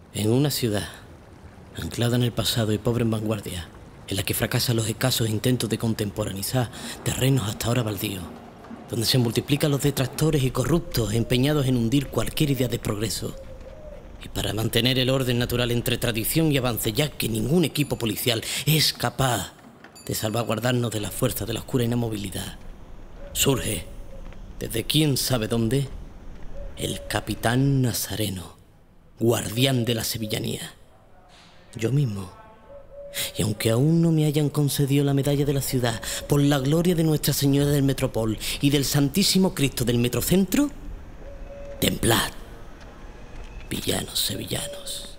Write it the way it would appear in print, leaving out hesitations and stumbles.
En una ciudad, anclada en el pasado y pobre en vanguardia, en la que fracasan los escasos intentos de contemporaneizar terrenos hasta ahora baldíos, donde se multiplican los detractores y corruptos empeñados en hundir cualquier idea de progreso, y para mantener el orden natural entre tradición y avance, ya que ningún equipo policial es capaz de salvaguardarnos de la fuerza de la oscura inamovilidad, surge, desde quién sabe dónde, el Capitán Nazareno, guardián de la sevillanía. Yo mismo. Y aunque aún no me hayan concedido la medalla de la ciudad por la gloria de Nuestra Señora del Metropol y del Santísimo Cristo del Metrocentro, templad, villanos sevillanos.